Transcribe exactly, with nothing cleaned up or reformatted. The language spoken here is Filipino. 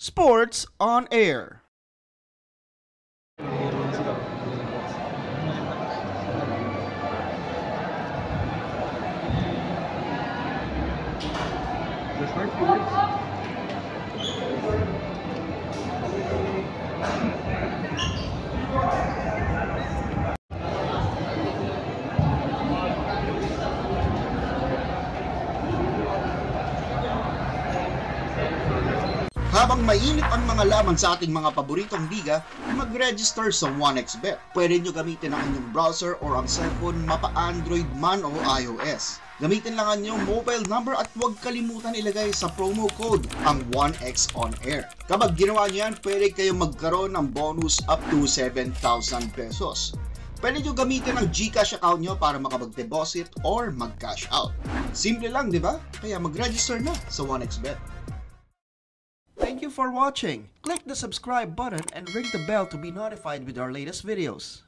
Sports on Air. Habang mainit ang mga laman sa ating mga paboritong liga, mag-register sa one x bet. Pwede nyo gamitin ang inyong browser or ang cellphone, mapa-Android man o iOS. Gamitin lang ang inyong mobile number at huwag kalimutan ilagay sa promo code ang one x on air. Kapag ginawa nyo yan, pwede kayong magkaroon ng bonus up to seven thousand pesos. Pwede nyo gamitin ang GCash account nyo para makapag-deposit or mag-cash out. Simple lang, di ba? Kaya mag-register na sa one x bet. Thank you for watching. Click the subscribe button and ring the bell to be notified with our latest videos.